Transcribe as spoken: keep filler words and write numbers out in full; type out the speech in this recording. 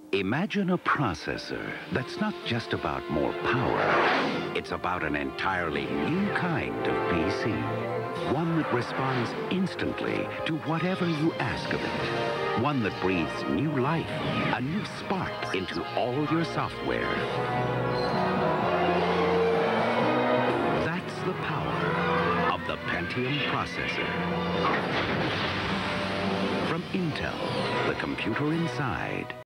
Imagine a processor that's not just about more power. It's about an entirely new kind of P C. One that responds instantly to whatever you ask of it. One that breathes new life, a new spark into all your software. That's the power of the Pentium processor. From Intel, the computer inside.